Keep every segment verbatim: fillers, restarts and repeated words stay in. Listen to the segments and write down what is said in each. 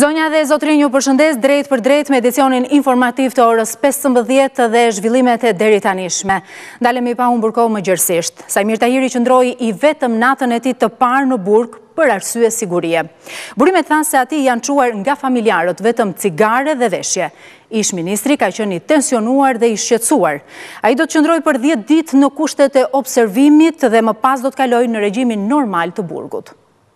Zonja dhe zotrin, ju përshëndes drejt për drejt me edicionin informativ të orës pesëmbëdhjetë dhe zhvillimet e deri tanishme. Dalemi pa humbur kohë më gjërësisht. Sajmir Tahiri qëndroi i vetëm natën e tij të parë në burg për arsye sigurie. Burimet thanë se ati janë çuar nga familjarët vetëm cigare dhe veshje. Ish ministri ka qenë i tensionuar dhe i shqetësuar. Ai do të qëndrojë për dhjetë ditë në kushtet e observimit dhe më pas do të kalojë në regjimin normal të burgut.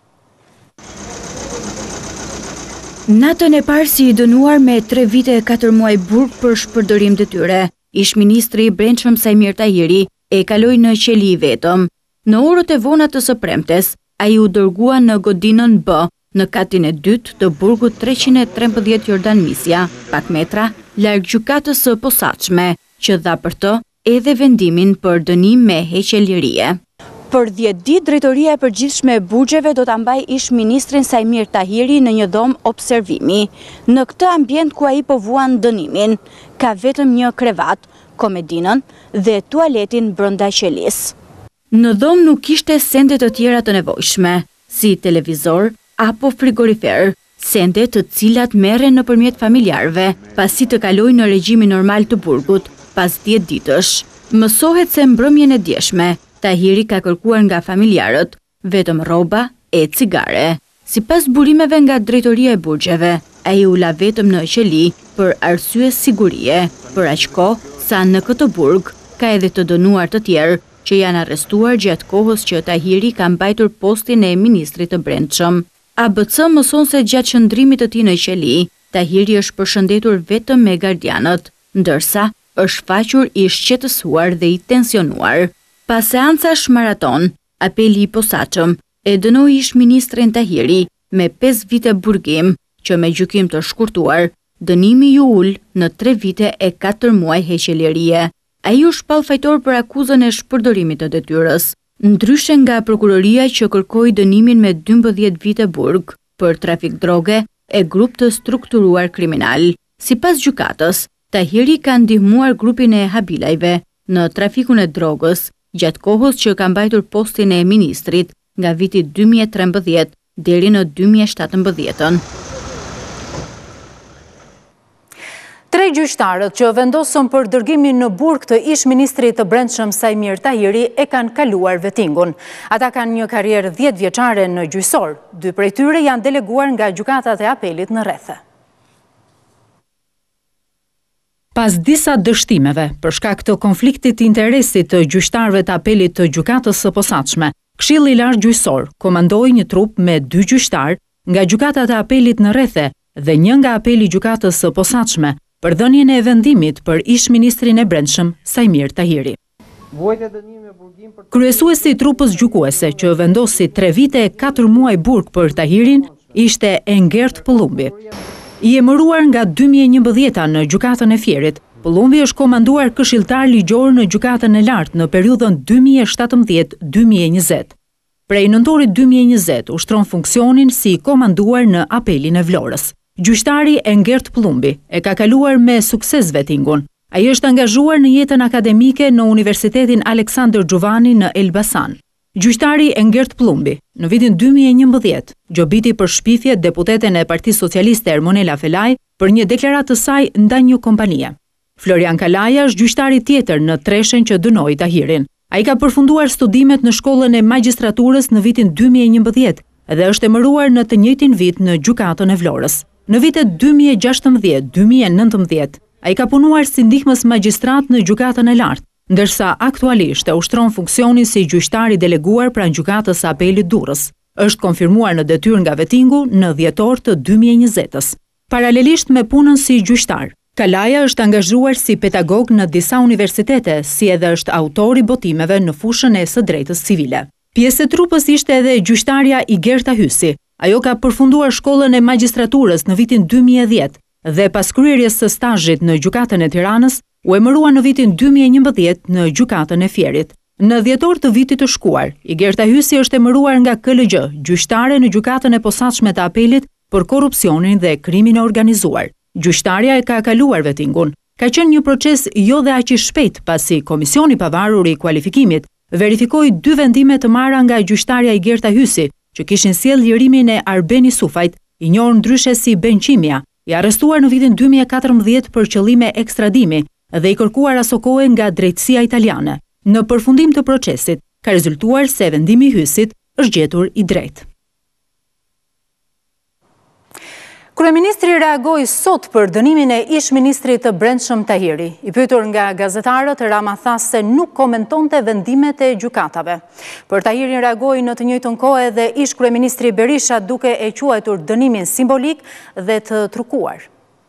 Natën e parë si i dënuar me tre vite e katër muaj burg për shpërdorim detyre, ish ministri i brendshëm Sajmir Tahiri e kaloi në qeli i vetëm. Në orët e vona të së premtes, ai u dërgua në godinën B, në katin e dytë të burgut treqind e trembëdhjetë Jordan Misja, pak metra larg gjykatës së posaçme, që dha për të edhe vendimin për dënim me heqje lirie. Për dhjetë ditë, drejtoria e përgjithshme e burgjeve do ta mbaj ish ministrin Sajmir Tahiri në një dhomë observimi. Në këtë ambient ku ai po vuan dënimin, ka vetëm një krevat, komedinën dhe tualetin brenda qelisë. Në dhomë nuk kishte sende të tjera të nevojshme, si televizor apo frigorifer, sende të cilat merren nëpërmjet familjarëve, pasi të kalojë në regjimin normal të burgut pas dhjetë ditësh. Mësohet se mbrëmjen e djeshme Tahiri ka kërkuar nga familjarët vetëm rroba e cigare. Sipas burimeve nga drejtoria e burgjeve, ai u la vetëm në qeli për arsye sigurie, për aq kohë sa në këtë burg ka edhe të dënuar të tjerë që janë arrestuar gjatë kohës që Tahiri ka mbajtur postin e ministrit të brendshëm. A B C mëson se gjatë qëndrimit të tij në qeli, Tahiri është përshëndetur vetëm me gardianët, ndërsa është faqur i shqetësuar dhe i tensionuar. Pas seancash maraton, apeli i posaçëm e dënoi ish ministrin Tahiri me pesë vite burgim, që me gjykim të shkurtuar, dënimi ju ul në tre vite e katër muaj heqje lirie. Ai u shpall fajtor për akuzën e shpërdorimit të detyrës, ndryshe nga prokuroria që kërkoi dënimin me dymbëdhjetë vite burg për trafik droge e grup të strukturuar kriminal. Sipas gjykatës, Tahiri ka ndihmuar grupin e Habilajve në trafikun e drogës gjatë kohës që ka mbajtur postin e ministrit nga viti dy mijë e trembëdhjetë deri në dy mijë e shtatëmbëdhjetë. Tre gjyqtarët që vendosën për dërgimin në burg të ish ministrit të brendshëm Sajmir Tahiri e kanë kaluar vetingun. Ata kanë një karrierë dhjetë vjeçare në gjyqësor. Dy prej tyre janë deleguar nga gjykatat e apelit në Rrethe. Pas disa dështimeve për shkak të konfliktit interesit të gjyqtarëve të apelit të gjykatës së posaçme, Këshilli i Lartë Gjyqësor komandoi një trup me dy gjyqtar nga gjykatat e apelit në Rrethe dhe një nga apeli i gjykatës së posaçme për dhënien e vendimit për ish ministrin e brendshëm Sajmir Tahiri. Kryesuesi i trupës gjykuese që vendosi tre vite e katër muaj burg për Tahirin ishte Engert Pëllumbi. I emëruar nga dy mijë e njëmbëdhjetë në gjykatën e Fierit, Pëllumbi është komanduar këshilltar ligjor në gjykatën e lartë në periudhën dy mijë e shtatëmbëdhjetë dy mijë e njëzet. Prej nëntorit dy mijë e njëzet ushtron funksionin si komanduar në apelin e Vlorës. Gjyqtari Engert Pëllumbi e ka kaluar me sukses vetingun. Ai është angazhuar në jetën akademike në Universitetin Aleksandër Xhuvani në Elbasan. Gjyqtari Engert Pëllumbi, në vitin dy mijë e njëmbëdhjetë, gjobiti për shpifje deputeten e Partisë Socialiste Ermonela Felaj për një deklaratë të saj ndaj një kompanie. Florian Kalaja është gjyqtari tjetër në treshen që dënoi Tahirin. Ai ka përfunduar studimet në shkollën e magjistraturës në vitin dy mijë e njëmbëdhjetë dhe është emëruar në të njëjtin vit në gjykatën e Vlorës. Në vitet dy mijë e gjashtëmbëdhjetë dy mijë e nëntëmbëdhjetë, ai ka punuar si ndihmës magjistrat në gjykatën e lartë, ndërsa aktualisht e ushtron funksionin si gjyqtar i deleguar pranë gjykatës së apelit Durrës. Është konfirmuar në detyrë nga vetingu në dhjetor të dy mijë e njëzet-ës. Paralelisht me punën si gjyqtar, Kalaja është angazhuar si pedagog në disa universitete, si edhe është autor i botimeve në fushën e së drejtës civile. Pjesë e trupës ishte edhe gjyqtarja Igerta Hysi. Ajo ka përfunduar shkollën e magjistraturës në vitin dy mijë e dhjetë dhe pas kryerjes së stazhit në gjykatën e Tiranës, u emërua në vitin dy mijë e njëmbëdhjetë në gjykatën e Fierit. Në dhjetor të vitit të shkuar, Igerta Hysi është emëruar nga K L G, gjyqtare në gjykatën e posaçme të apelit për korrupsionin dhe krimin e organizuar. Gjyqtarja e ka kaluar vetingun. Ka qenë një proces jo dhe aq i shpejt pasi Komisioni Pavarur i Kualifikimit verifikoi dy vendime të marra nga gjyqtarja Igerta Hysi, që kishin sjellë lirimin e Arbeni Sufajt i njohur ndryshe si Benqimia, i arrestuar në vitin dy mijë e katërmbëdhjetë për qëllime ekstradimi dhe i kërkuar asokohe nga drejtësia italiane. Në përfundim të procesit, ka rezultuar se vendimi i hysit është gjetur i drejtë. Kryeministri reagoi sot për dënimin e ish-ministrit të Brendshëm Tahiri. I pyetur nga gazetarët, Rama tha se nuk komentonte vendimet e gjykatave. Për Tahirin reagoi në të njëjtën kohë edhe ish-kryeministri Berisha, duke e quajtur dënimin simbolik dhe të trukuar.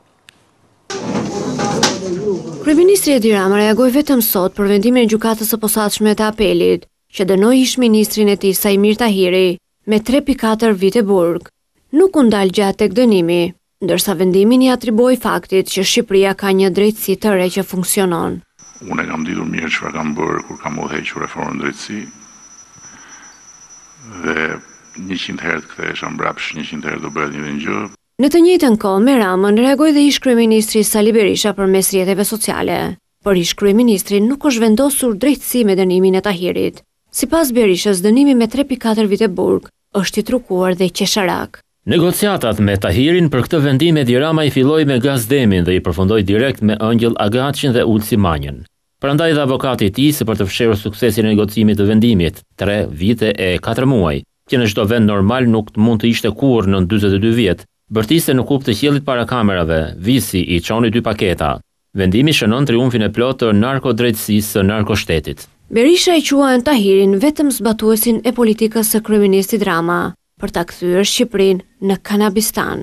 Kryeministri Edi Rama reagoi vetëm sot për vendimin e gjykatës së posaçme të apelit, që dënoi ish-ministrin e tij Sajmir Tahiri me tre pikë katër vite burg. Nuk u ndal gjatë tek dënimi, ndërsa vendimin i atriboi faktit që Shqipëria ka një drejtësi të re që funksionon. Unë e kam ditur mirë çfarë kam bërë kur kam udhëhequr reformën drejtësi dhe njëqind herë të kthehesha mbrapsh, njëqind herë do bëhet një gjë. Në të njëjtën kohë me Ramën reagoi dhe ish-kryeministri Sali Berisha përmes rrjeteve sociale. Por ish-kryeministri nuk është vendosur drejtësi me dënimin e Tahirit. Sipas Berishës, dënimi me tre pikë katër vite burg është i trukuar dhe qesharak. Negociatat me Tahirin për këtë vendim Edi Rama i filloi me Gazdemin dhe i përfundoi direkt me Ëngjëll Agaçin dhe Ulsi Manjën. Prandaj dhe avokati i tij se për të fshirur suksesin e negocimit të vendimit, tre vite e katër muaj, që në çdo vend normal nuk mund të ishte kurrë në dyzet e dy vjet, bërtiste në kupë të qiellit para kamerave, visi i çoni dy paketa. Vendimi shënon triumfin e plotë të narkodrejtësisë së narkoshtetit. Berisha i quan Tahirin vetëm zbatuesin e politikës së kryeministit Rama për ta kthyer Shqipërinë në Kanabistan.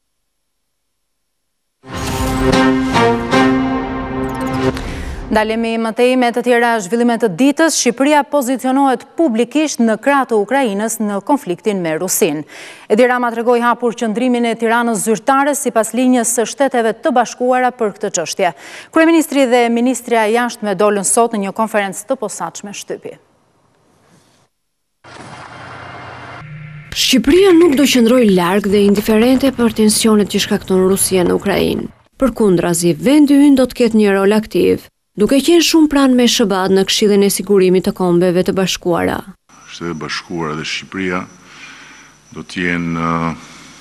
Ndalemi më tej me të tjera zhvillime të ditës. Shqipëria pozicionohet publikisht në krah të Ukrainës në konfliktin me Rusinë. Edi Rama tregoi hapur qëndrimin e Tiranës zyrtare sipas linjës së Shteteve të Bashkuara për këtë çështje. Kryeministri dhe ministrja e jashtme dolën sot në një konferencë të posaçme shtypi. Shqipëria nuk do qëndrojë larg dhe indiferente për tensionet që shkakton Rusia në Ukrainë. Përkundrazi, vendi ynë do të ketë një rol aktiv, duke qenë shumë pranë me S B A-t në Këshillin e Sigurimit të Kombeve të Bashkuara. Shtetet e Bashkuara dhe Shqipëria do të jenë uh,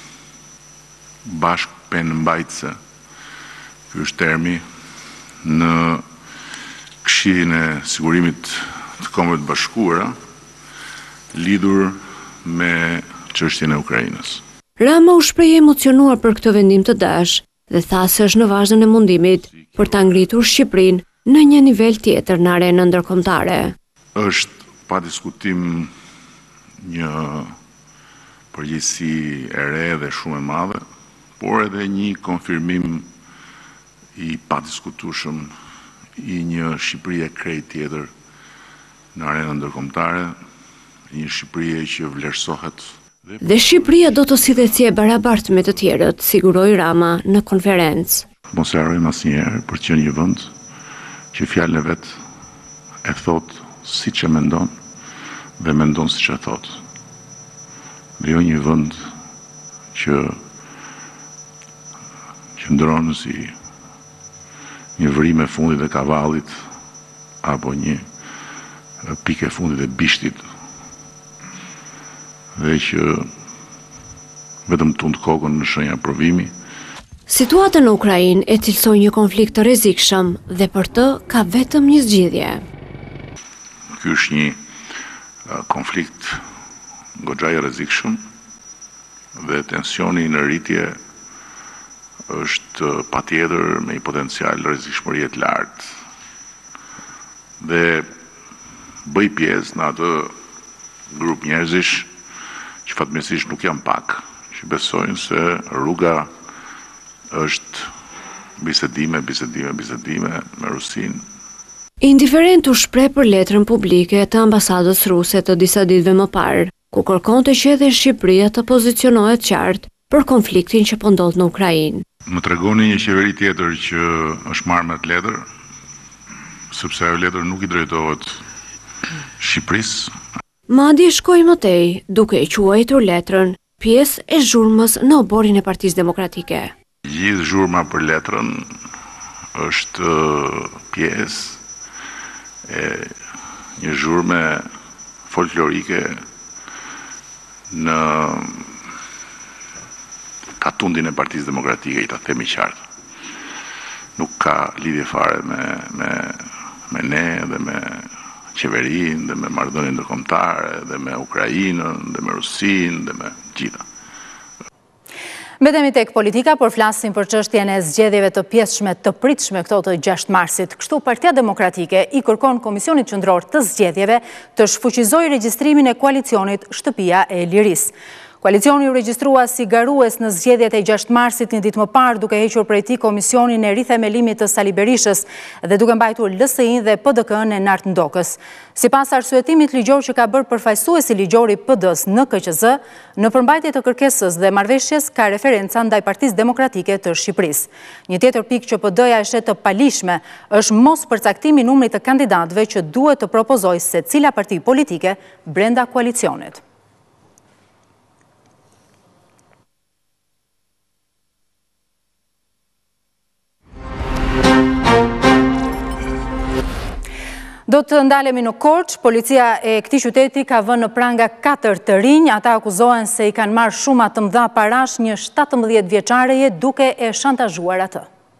bashkë penëmbajtëse, ky është termi, në Këshillin e Sigurimit të Kombeve të Bashkuara, lidhur me çështjen e Ukrainës. Rama u shpreh emocionuar për këtë vendim të dash dhe tha se është në vazhdën e mundimit për ta ngritur Shqipërinë në një nivel tjetër në arenën ndërkombëtare. Është pa diskutim një përgjegjësi e re dhe shumë e madhe, por edhe një konfirmim i padiskutueshëm i një Shqipërie krejt tjetër në arenën ndërkombëtare, një Shqipërie që vlerësohet. Dhe Shqipëria do të sillet si e barabartë me të tjerët, siguroi Rama në konferencë. Mos e harrojmë asnjëherë për të qenë një vend që fjalën e vet e thot siç e mendon dhe mendon siç e thot. Dhe jo një vend që qëndron si një vrim e fundit e kavallit apo një pikë e fundit e bishtit, dhe që vetëm tund kokën në shenja provimi. Situata në Ukrainë e cilësoi një konflikt të rrezikshëm dhe për të ka vetëm një zgjidhje. Ky është një uh, konflikt goxha i rrezikshëm dhe tensioni në rritje është uh, patjetër me një potencial rrezikshmërie të lartë. Dhe bëj pjesë në atë grup njerëzish që fatmirësisht nuk janë pak, që besojnë se rruga është bisedime, bisedime, bisedime me Rusinë. Indiferent u shpreh për letrën publike të ambasadës ruse të disa ditëve më parë, ku kërkonte që edhe Shqipëria të pozicionohet qartë për konfliktin që po ndodh në Ukrainë. Më tregoni një qeveri tjetër që është marrë me atë letër, sepse ajo letër nuk i drejtohet Shqipërisë. Madje shkoi më tej, duke e quajtur letrën pjesë e zhurmës në oborin e Partisë Demokratike. Gjithë zhurma për letrën është pjesë e një zhurme folklorike në katundin e Partisë Demokratike, i ta themi qartë. Nuk ka lidhje fare me, me, me ne dhe me qeverinë dhe me marrëdhënie ndërkombëtare dhe me Ukrainën dhe me Rusinë dhe me gjitha. Mbetemi tek politika, por flasim për çështjen e zgjedhjeve të pjesshme të pritshme këto të gjashtë marsit. Kështu Partia Demokratike i kërkon Komisionit Qendror të Zgjedhjeve të shfuqizojë regjistrimin e koalicionit Shtëpia e Lirisë. Koalicioni u regjistrua si garues në zgjedhjet e gjashtë marsit një ditë më parë, duke hequr prej tij komisionin e rithemelimit të Sali Berishës dhe duke mbajtur L S I-n dhe P D K-n e Nart Ndokës. Sipas arsyetimit ligjor që ka bërë përfaqësuesi ligjori P D-s në K Q Z, në përmbajtje të kërkesës dhe marrëveshjes ka referenca ndaj Partisë Demokratike të Shqipërisë. Një tjetër pikë që P D-ja e shet të palishme është mos përcaktimi i numrit të kandidatëve që duhet të propozojë secila parti politike brenda koalicionit. Do të ndalemi në Korçë, policia e këtij qyteti ka vënë në pranga katër të rinj, ata akuzohen se i kanë marrë shuma të mëdha parash një shtatëmbëdhjetë vjeçareje duke e shantazhuar atë.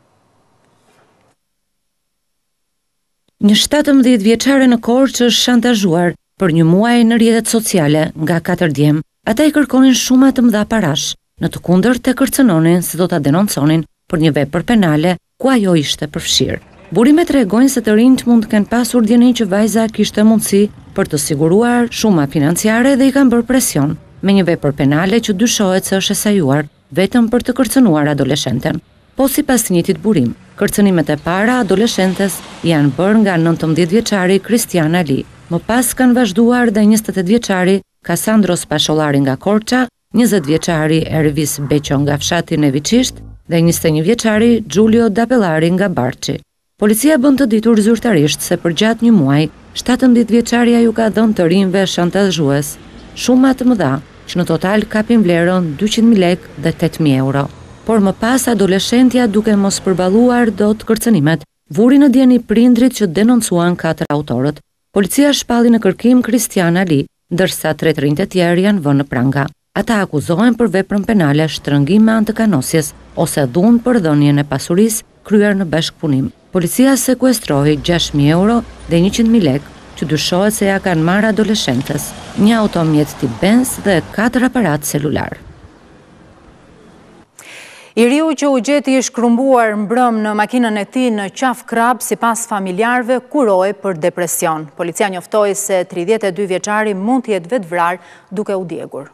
Një shtatëmbëdhjetë vjeçare në Korçë është shantazhuar për një muaj në rrjetet sociale nga katër djem. Ata i kërkonin shuma të mëdha parash, në të kundërt e kërcënonin se do ta denonconin për një vepër penale ku ajo ishte përfshirë. Burimet tregojnë se të rinjt mund të kenë pasur djenin që vajza kishte mundësi për të siguruar shuma financiare dhe i kanë bërë presion me një vepër penale që dyshohet se është e sajuar vetëm për të kërcënuar adoleshenten. Po sipas të njëjtit burim, kërcënimet e para adoleshentes janë bërë nga nëntëmbëdhjetë vjeçari Kristian Ali. Më pas kanë vazhduar dhe njëzet e tetë vjeçari Kasandros Pashollari nga Korça, njëzet vjeçari Ervis Beqo nga fshati Neviçisht dhe njëzet e një vjeçari Giulio Dapellari nga Barçi. Policia bën të ditur zyrtarisht se për gjatë një muaj, shtatëmbëdhjetë vjeçaria ju ka dhënë të rinjve shantazhues shuma të mëdha, që në total kapin vlerën dyqind mijë lekë dhe tetëqind mijë euro. Por më pas adoleshentja duke mos përballuar dot kërcënimet, vuri në dieni prindrit që denoncuan katër autorët. Policia shpalli në kërkim Kristian Ali, ndërsa tre të rinjt e tjerë janë vënë në pranga. Ata akuzohen për veprën penale shtrëngim me anë të kanosjes ose dhunë për dhënien e pasurisë kryer në bashkëpunim. Policia sekuestroi gjashtë mijë euro dhe njëqind mijë lekë që dyshohet se ja kanë marrë adoleshentes, një automjet tip Benz dhe katër aparat celular. I riu që u gjeti i shkrumbuar mbrëm në makinën e tij në qaf krab sipas familjarëve kurohej për depresion. Policia njoftoi se tridhjetë e dy vjeçari mund të jetë vetvrar duke u djegur.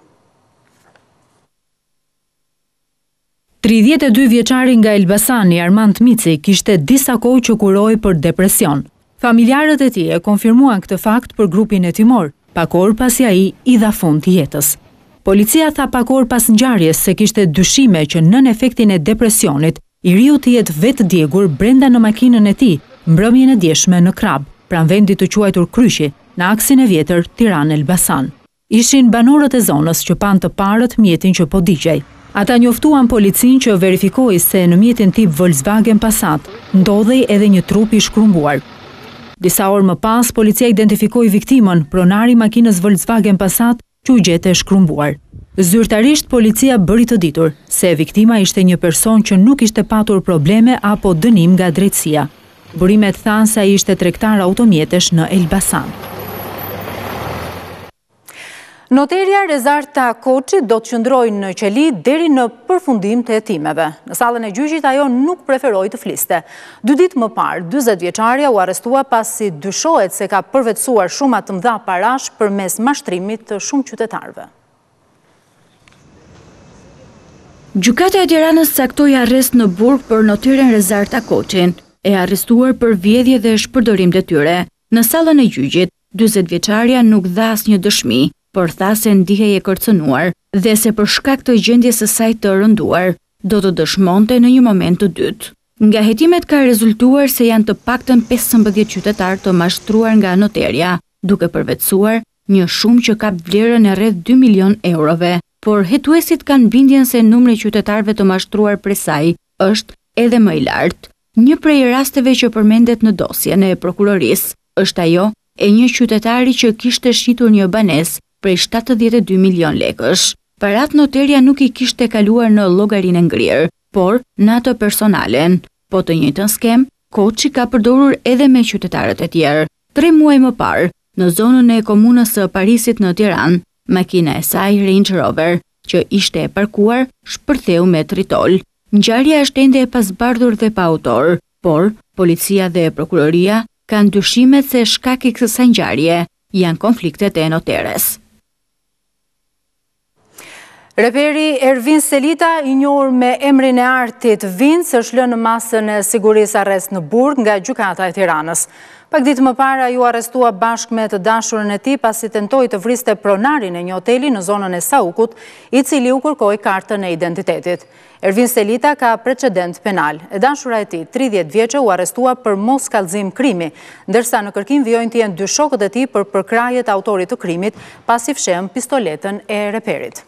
tridhjetë e dy vjeçari nga Elbasani, Armand Mici, kishte disa kohë që kurohej për depresion. Familjarët e tij e konfirmuan këtë fakt për grupin e timor, pak orë pasi ai i dha fund jetës. Policia tha pak orë pas ngjarjes se kishte dyshime që nën efektin e depresionit, i riu të jetë vetë djegur brenda në makinën e tij, mbrëmjen e djeshme në Krab, pranë vendit të quajtur Kryqi, në aksin e vjetër Tiranë-Elbasan. Ishin banorët e zonës që pan të parët mjetin që po digjej. Ata njoftuan policin që verifikoi se në mjetin tip Volkswagen Passat ndodhej edhe një trup i shkrumbuar. Disa orë më pas, policia identifikoi viktimën, pronari makinës Volkswagen Passat që u gjete shkrumbuar. Zyrtarisht policia bëri të ditur se viktima ishte një person që nuk ishte patur probleme apo dënim nga drejtësia. Burimet thanë se ai ishte tregtar automjetesh në Elbasan. Noterja Rezarta Koçi do të qëndrojë në qeli deri në përfundim të hetimeve. Në sallën e gjyqit ajo nuk preferoi të fliste. Dy ditë më parë, dyzet vjeçaria u arrestua pasi dyshohet se ka përvetësuar shuma të mëdha parash përmes mashtrimit të shumë qytetarëve. Gjykata e Tiranës caktoi arrest në burg për noterin Rezarta Koçin, e arrestuar për vjedhje dhe shpërdorim detyre. Në sallën e gjyqit, dyzet vjeçaria nuk dha asnjë dëshmi, por tha se ndihej e kërcënuar dhe se për shkak të gjendjes së saj të rënduar, do të dëshmonte në një moment të dytë. Nga hetimet ka rezultuar se janë të paktën pesëmbëdhjetë qytetar të mashtruar nga noterja, duke përvetësuar një shumë që ka vlerën e rreth dy milion eurove, por hetuesit kanë bindjen se numri i qytetarëve të mashtruar prej saj është edhe më i lartë. Një prej rasteve që përmendet në dosjen e prokurorisë është ajo e një qytetari që kishte shitur një banesë prej shtatëdhjetë e dy milion lekësh. Parat noterja nuk i kishte kaluar në llogarinë ngrirë, por në ato personalen. Po të njëjtën skem, Koçi ka përdorur edhe me qytetarët e tjerë. Tre muaj më parë, në zonën e komunës së Parisit në Tiranë, makina e saj Range Rover, që ishte e parkuar, shpërtheu me tritol. Ngjarja është ende e pasbardhur dhe pa autor, por policia dhe prokuroria kanë dyshimet se shkaki i kësaj ngjarje janë konfliktet e noteres. Reperi Ervin Selita, i njohur me emrin e artit Vinc, është lënë në masën e sigurisë arrest në Burg nga gjykata e Tiranës. Pak ditë më para ju arrestua bashkë me të dashurën e tij pasi tentoi të vriste pronarin e një hoteli në zonën e Saukut, i cili u kërkoi kartën e identitetit. Ervin Selita ka precedent penal. E dashura e tij, tridhjetë vjeçe, u arrestua për mos kallëzim krimi, ndërsa në kërkim vijojnë të jenë dy shokët e tij për përkrahjet e autorit të krimit, pasi fshehën pistoletën e reperit.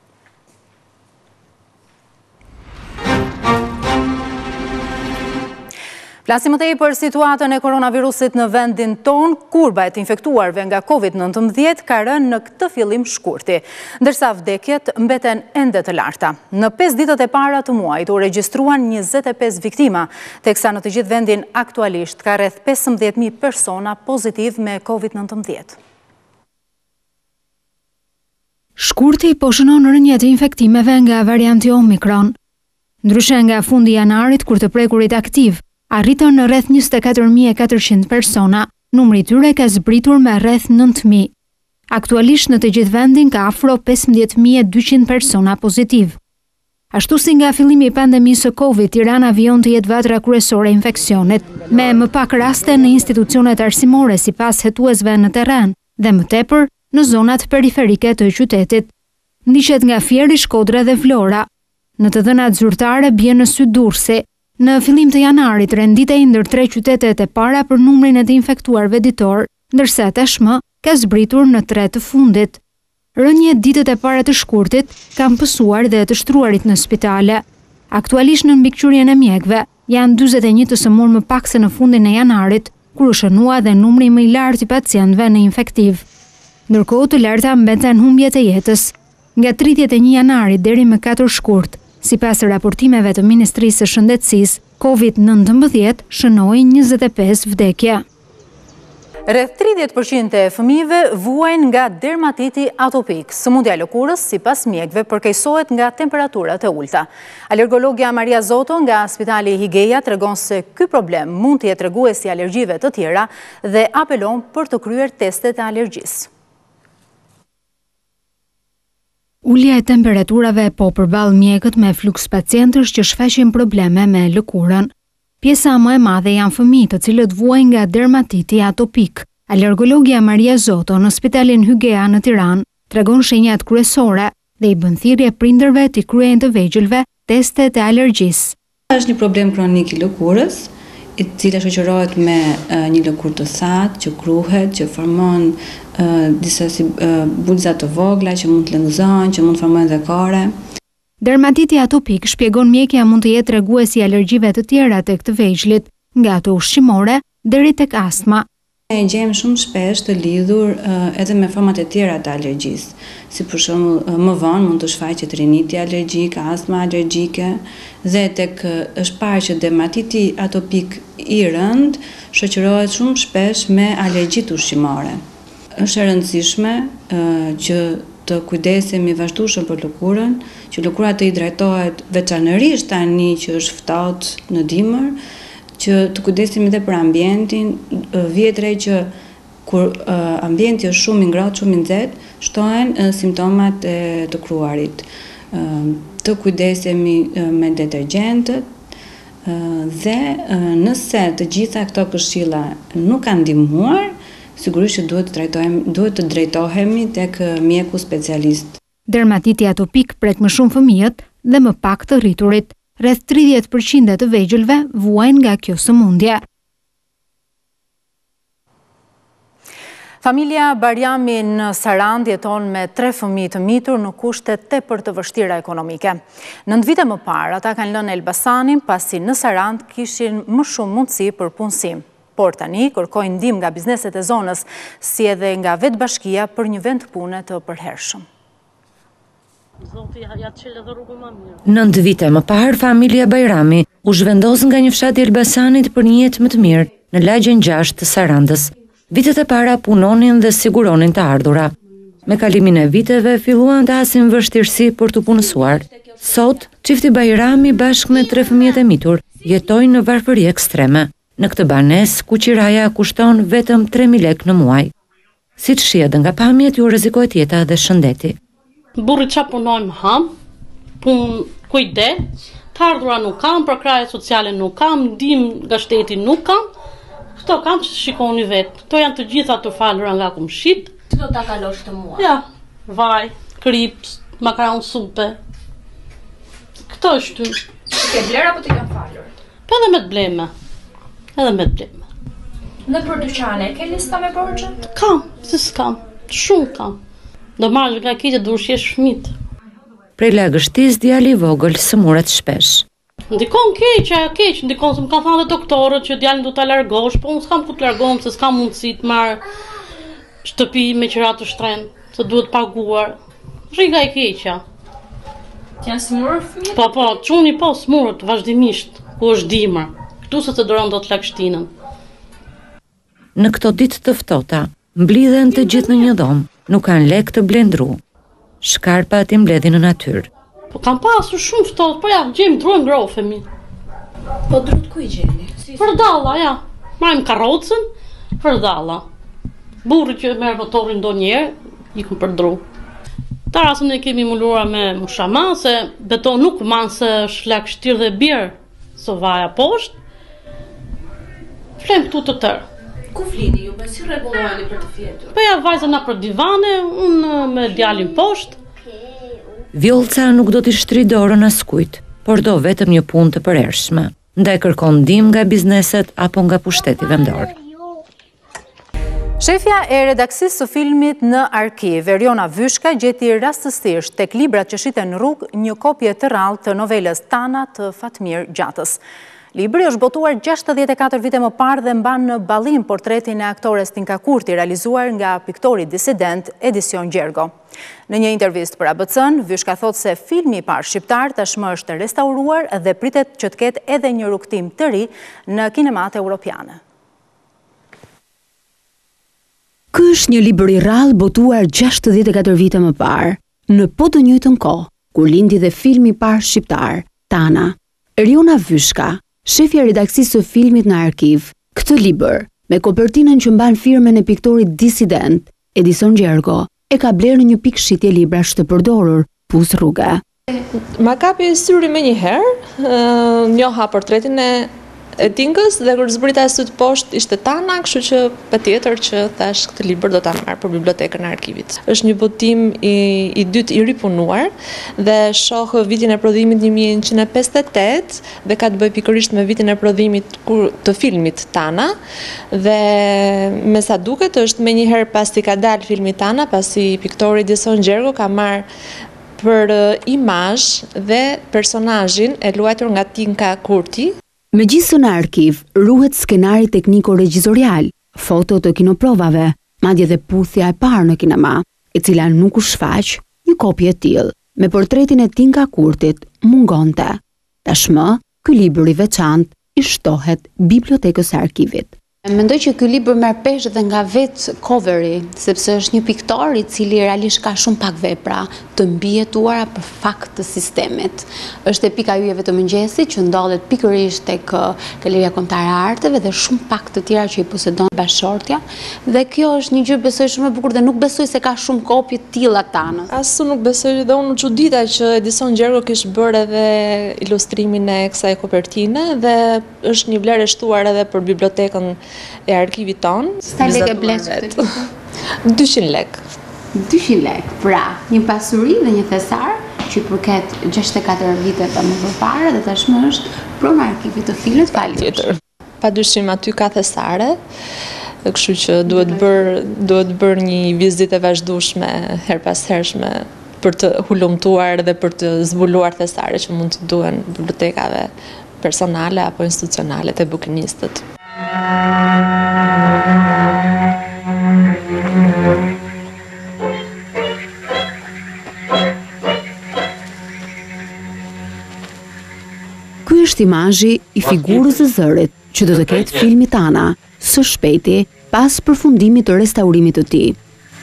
Flasim më tej për situatën e koronavirusit në vendin ton. Kurba e të infektuarve nga COVID nëntëmbëdhjetë ka rënë në këtë fillim shkurti, ndërsa vdekjet mbeten ende të larta. Në pesë ditët e para të muajit u regjistruan njëzet e pesë viktima, teksa në të gjithë vendin aktualisht ka rreth pesëmbëdhjetë mijë persona pozitiv me COVID nëntëmbëdhjetë. Shkurti po shënon rënje të infektimeve nga varianti Omikron. Ndryshe nga fundi janarit, kur të prekurit aktiv arritën në rreth njëzet e katër mijë e katërqind persona, numri i tyre ka zbritur me rreth nëntë mijë. Aktualisht në të gjithë vendin ka afro pesëmbëdhjetë mijë e dyqind persona pozitiv. Ashtu si nga fillimi i pandemisë së Covid, Tirana vijon të jetë vatra kryesore e infeksionit, me më pak raste në institucionet arsimore sipas hetuesve në terren dhe më tepër në zonat periferike të qytetit. Ndiqet nga Fieri, Shkodra dhe Vlora. Në të dhënat zyrtare bie në sy Durrësi. Në fillim të janarit renditej ndër tre qytetet e para për numrin e të infektuarve ditor, ndërsa tashmë ka zbritur në tre të fundit. Rënje ditët e para të shkurtit kanë pësuar dhe të shtruarit në spitale. Aktualisht në mbikëqyrjen e mjekëve janë dyzet e një të sëmur më pak se në fundin e janarit, kur u shënua dhe numri më i lartë i pacientëve në infektiv. Ndërkohë të larta mbeten humbjet e jetës. Nga tridhjetë e një janarit deri më katër shkurt, sipas raportimeve të Ministrisë së Shëndetësisë, COVID nëntëmbëdhjetë shënoi njëzet e pesë vdekje. Rreth tridhjetë përqind e fëmijëve vuajnë nga dermatiti atopik. Sëmundja e lëkurës, sipas mjekëve, përkeqësohet nga temperaturat e ulta. Alergologja Maria Zoto nga Spitali Higeja tregon se ky problem mund të jetë tregues i alergjive të tjera dhe apelon për të kryer testet e alergjisë. Ulja e temperaturave po përball mjekët me fluks pacientësh që shfaqin probleme me lëkurën. Pjesa më e madhe janë fëmijë të cilët vuajnë nga dermatiti atopik. Alergologja Maria Zoto në Spitalin Hygea në Tiranë tregon shenjat kryesore dhe i bën thirrje prindërve të kryejnë të vegjëlve testet e alergjisë. Është një problem kronik i lëkurës, i cila shoqërohet me uh, një lëkurë të thatë, që kruhet, që formon uh, disa si uh, bulza të vogla që mund të lëngëzohen, që mund të formojnë dhe kore. Dermatiti atopik, shpjegon mjekja, mund të jetë tregues i alergjive të tjera tek të vegjëlit, nga ato ushqimore deri tek astma. E gjejmë shumë shpesh të lidhur uh, edhe me format e tjera të alergjisë, si për shembull uh, më vonë mund të shfaqet riniti alergjik, astma alergjike, dhe tek uh, është parë që dermatiti atopik i rënd shoqërohet shumë shpesh me alergjitë ushqimore. Është e rëndësishme uh, që të kujdesemi vazhdueshëm për lëkurën, që lëkura të hidratohet veçanërisht tani që është ftohtë në dimër, që të kujdesemi dhe për ambientin, vjetrej që kur uh, ambienti është shumë i ngrohtë, shumë i nxehtë, shtohen uh, simptomat e të kruarit. Uh, të kujdesemi uh, me detergjentët uh, dhe uh, nëse të gjitha këto këshilla nuk kanë ndihmuar, sigurisht që duhet të trajtohemi, duhet të drejtohemi tek uh, mjeku specialist. Dermatiti atopik prek më shumë fëmijët dhe më pak të rriturit. Rreth tridhjetë përqind të vegjëlve vuajnë nga kjo sëmundje. Familja Barjami në Sarand jeton me tre fëmijë të mitur në kushte tepër të vështira ekonomike. Nëntë vite më parë, ata kanë lënë Elbasanin pasi në Sarand kishin më shumë mundësi për punësim. Por tani kërkojnë ndihmë nga bizneset e zonës, si edhe nga vetë bashkia për një vend pune të përhershëm. Nëntë vite më parë, familja Bajrami u zhvendos nga një fshat i Elbasanit për një jetë më të mirë në lagjen gjashtë të Sarandës. Vitet e para punonin dhe siguronin të ardhura. Me kalimin e viteve filluan të hasin vështirësi për të punësuar. Sot, çifti Bajrami bashkë me tre fëmijët e mitur jetojnë në varfëri ekstreme. Në këtë banesë, ku qiraja kushton vetëm tre mijë lekë në muaj. Siç shihet nga pamjet, ju rrezikohet jeta dhe shëndeti. Burri qa punojmë ham, pun kujde, të ardhura nuk kam, për kraje sociale nuk kam, ndim nga shteti nuk kam, këto kam që shikoni vetë. Këto janë të gjitha të falura nga kum shqit. Që do ta kalosh të muaj? Ja, vaj, krips, makaron supe. Këto është ty. Ke bler apo ti kanë falur? Po edhe me të bleme. Edhe me të bleme. Në për dyqane, ke lista me borxhe? Kam, si s'kam, shumë kam. Do marrë nga keqe do ushqesh fëmit. Prej lagështis djali i vogël sëmuret shpesh. Ndikon keq, ajo keq, ndikon se më kanë thënë doktorët që djalin do ta largosh, po unë s'kam ku të largohem se s'kam mundësi të marr shtëpi me qira të shtrenjtë, se duhet paguar. Rriga e keqja. Ti janë smurur fëmijët? Po, po, çuni po smurët vazhdimisht, ku është dimër. Ktu se të doron dot lagështinën. Në këto ditë të ftohta, mblidhen të gjithë në një dhomë. Nuk kanë lek të blendru. Shkarpat i mbledhin në natyrë. Po kam pasur shumë ftohtë, po ja, gjejmë druën grofemi. Po drut ku i gjeni? Si Për dalla, ja. Marrim karrocën, për dalla. Burri që merr motorin ndonjëherë, ikun për dru. Tarasën e kemi muluar me mushama, se beton nuk man se është lagështir dhe birë, so vaja poshtë. Flem këtu të tërë. Ku flini ju, si rregulloheni për të fjetur? Po ja vajza na për divane, unë me djalin poshtë. Vjollca nuk do t'i shtri dorën askujt, por do vetëm një punë të përhershme. Ndaj kërkon ndihmë nga bizneset apo nga pushteti vendor. Shefja e redaksisë së filmit në arkiv, Eriona Vyshka, gjeti rastësisht tek librat që shiten në rrugë një kopje të rrallë të novelës Tana të Fatmir Gjatës. Libri është botuar gjashtëdhjetë e katër vite më parë dhe mban në ballim portretin e aktores Tinka Kurti, realizuar nga piktori disident Edison Gjergo. Në një intervistë për A B C-n, Vyshka thot se filmi i parë shqiptar tashmë është restauruar dhe pritet që të ketë edhe një rrugtim të ri në kinemat europiane. Ky është një libër i rrallë botuar gjashtëdhjetë e katër vite më parë, në po të njëjtën kohë, kur lindi dhe filmi i parë shqiptar, Tana. Eriona Vyshka, shefja e redaksisë së filmit në arkiv, këtë libër, me kopertinën që mban firmën e piktorit disident, Edison Gjergo, e ka blerë në një pikë shitje librash të përdorur, Pus Rruga. Ma kapi syri me një herë, njoha portretin e e Tinkës dhe kur zbrita sy të poshtë ishte Tana, kështu që patjetër që thash këtë libër do ta marr për bibliotekën e arkivit. Është një botim i, i dytë i ripunuar dhe shoh vitin e prodhimit një mijë e njëqind e pesëdhjetë e tetë dhe ka të bëjë pikërisht me vitin e prodhimit kur, të filmit Tana dhe me sa duket është me njëherë pasi ka dalë filmi Tana, pasi piktori Edison Gjergo ka marrë për imazh dhe personazhin e luajtur nga Tinka Kurti. Megjithëse në arkiv ruhet skenari tekniko-regjizorial, foto të kinoprovave, madje dhe puthja e parë në kinema, e cila nuk u shfaq, një kopje e tillë, me portretin e Tinka Kurtit, mungonte. Tashmë, ky libër i veçantë i shtohet bibliotekës së arkivit. Mendoj që ky libër merr peshë dhe nga vetë coveri, sepse është një piktor i cili realisht ka shumë pak vepra të mbijetuara për fakt të sistemit. Është e pika yjeve të mëngjesit që ndodhet pikërisht tek Galeria Kombëtare e Arteve dhe shumë pak të tjera që i posedon bashkëshortja. Dhe kjo është një gjë besoj shumë e bukur dhe nuk besoj se ka shumë kopje të tilla Tanës. As unë nuk besoj dhe unë çudita që Edison Gjergo kishte bërë edhe ilustrimin e kësaj kopertine dhe është një vlerë e shtuar edhe për bibliotekën e arkivit ton. Sa lekë blesh këtë? dyqind lekë. dyqind lekë, pra, një pasuri dhe një thesar që i përket gjashtëdhjetë e katër viteve më përpara dhe tashmë është pronë arkivit të filmit tjetër. Padyshim aty ka thesare, kështu që duhet bër duhet bër një vizitë e vazhdueshme her pas hershme për të hulumtuar dhe për të zbuluar thesare që mund të duhen bibliotekave personale apo institucionale të bukinistët. është imazhi i figurës së zërit që do të ketë filmi Tana, së shpejti pas përfundimit të restaurimit të tij.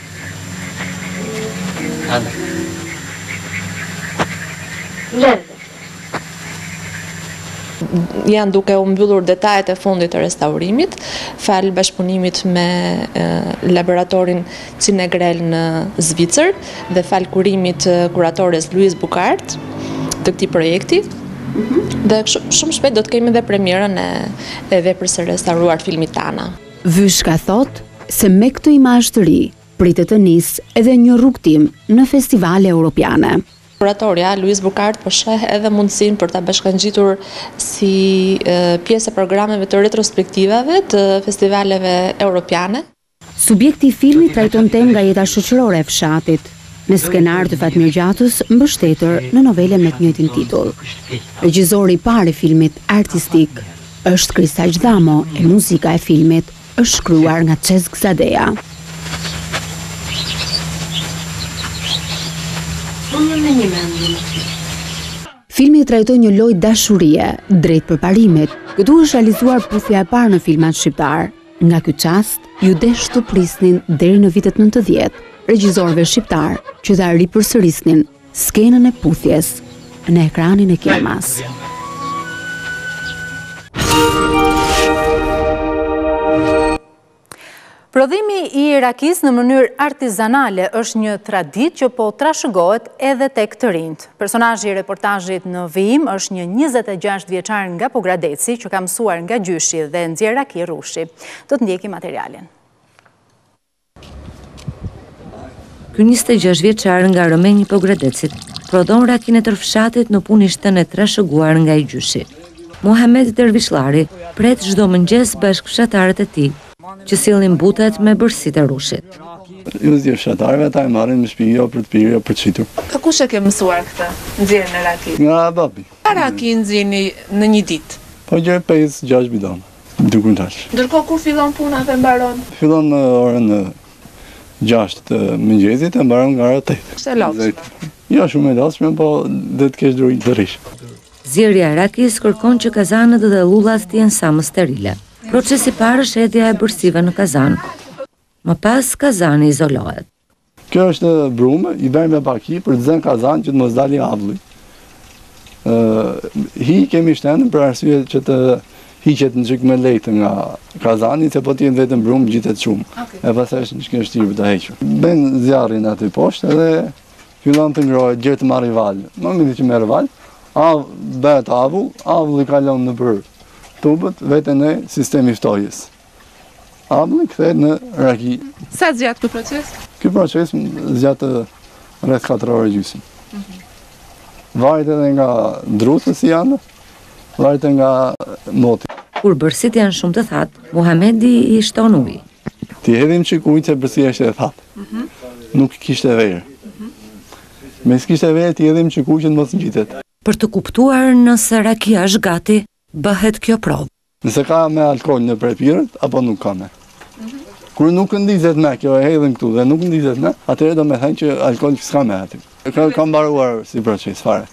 Janë duke u mbyllur detajet e fundit të restaurimit, fal bashkëpunimit me e, laboratorin Cinegrel në Zvicër dhe fal kurimit të kuratores Louise Bukart të këtij projekti. Mm-hmm. Dhe shumë shpejt do të kemi edhe premierën e, e veprës së restauruar filmit Tana. Vyshka thot se me këtë imazh të ri pritet të nisë edhe një rrugtim në festivale europiane. Kuratorja Louise Bukart po sheh edhe mundësinë për ta bashkangjitur si e, pjesë e programeve të retrospektivave të festivaleve europiane. Subjekti i filmit trajton temë nga jeta shoqërore e fshatit, me skenar të Fatmir Gjatës mbështetur në novele me të njëjtin titull. Regjizori i parë i filmit artistik është Krisaq Dhamo e muzika e filmit është shkruar nga Çezg Zadeja. Filmi trajton një lojë dashurie drejt përparimit. Këtu është realizuar puthja e parë në filmat shqiptar. Nga ky çast, ju desh të prisnin deri në vitet nëntëdhjetë regjizorëve shqiptar që ta ripërsërisnin skenën e puthjes në ekranin e kinemas. Prodhimi i Irakis në mënyrë artizanale është një traditë që po trashëgohet edhe tek të rinjt. Personazhi i reportazhit në vijim është një njëzet e gjashtë vjeçar nga Pogradeci që ka mësuar nga gjyshi dhe nxjerr raki rrushi. Do të ndjekim materialin. Ky njëzet e gjashtë vjeçar nga Rëmenji Pogradecit prodhon rakin e tërfshatit në punishtën e trashëguar nga i gjyshi. Muhamet Dervishlari pret çdo mëngjes bashkë fshatarët e tij që sillin butet me bërësitë e rrushit. Ju zgjer fshatarëve ata e marrin në shtëpi jo për të pirë, jo për të qitur. Ka kush e ke mësuar këtë? Nxjerrjen e rakit? Nga babi. Sa raki nxjini në një ditë? Po gjej pesë gjashtë bidon, dy kuntal. Ndërkohë kur fillon puna dhe mbaron? Fillon në orën gjashtë të mëngjesit e mbaron nga ora tetë. Është e lodhshme. Jo shumë e lodhshme, po do të kesh duri të rish. Zjerrja e rakis kërkon që kazanët dhe llullat të jenë sa më sterile. Procesi parë është hedhja e bërësive në kazan. Më pas kazani izolohet. Kjo është brume, i bërë me paki për të zënë kazan që të mos dali avulli. Uh, hi kemi shtenë për arsye që të hiqet në çik me lejtë nga kazani, se po t'jen vetëm brume gjitet shumë. Okay. E pastaj është në shkështirë për të hequr. Ben zjarrin aty poshtë edhe fillon të ngrohet, gjerë të marrë val. Në momentin që merr val, av bëhet avull, avulli kalon në për tubët vetën e sistemi ftojës. Avulli kthehet në raki. Sa zgjat ky proces? Ky proces zgjat rreth katër orë gjysmë. Mm-hmm. Varet edhe nga drusës si janë, varet nga moti. Kur bërësit janë shumë të thatë, Muhamedi i shton ujë. Ti hedhim çik ujë se bërësia është e thatë. Mm-hmm. Nuk kishte verë. Mm-hmm. Me s'kishte verë ti hedhim çik ujë që të mos ngjitet. Për të kuptuar nëse rakia është gati, bëhet kjo provë. Nëse ka me alkool në prepirët, apo nuk ka me. Mm-hmm. Kur nuk ndizet me, kjo e hedhën këtu dhe nuk ndizet me, atëherë do me thënë që alkool s'ka me aty. Ka, ka mbaruar si proces, fare.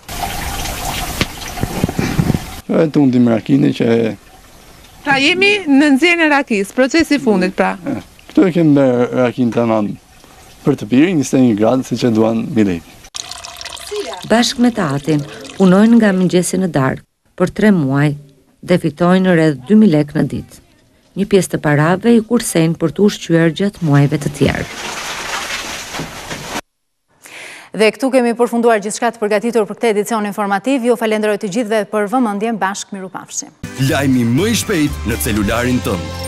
Kjo e tundim rakini që... Pra jemi në nxjerrjen e rakis, procesi i fundit pra. E, këtu e kemi bërë rakin të manë për të pirë, njëzet e një gradë, si që duan bileti. Bashkë me tatin, punojnë nga mëngjesi në darkë për tre muaj dhe fitojnë rreth dy mijë lekë në ditë. Një pjesë të parave i kursejnë për të ushqyer gjatë muajve të tjerë. Dhe këtu kemi përfunduar gjithçka të përgatitur për këtë edicion informativ. Ju falenderoj të gjithëve për vëmendjen. Bashkë mirupafshim. Lajmi më i shpejt në celularin tënd.